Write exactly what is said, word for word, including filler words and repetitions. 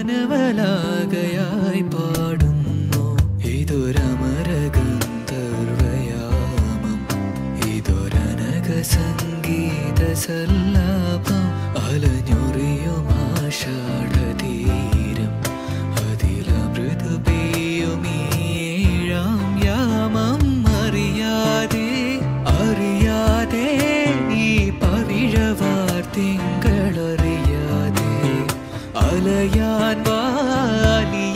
കനവലാകയായി പാടുന്നു ഇതൊരമരഗന്ധർവയാമം ഇതൊരനക സംഗീത സല്ലാപം അലഞ്ഞൊറിയും ആഷാഢതീരം അതിലമൃദു പെയ്യുമീഴാം യാമം അറിയാതെ അറിയാതെ ഈ പവിഴവാർ തിങ്കളറിയാതെ അലയാൻ വാലി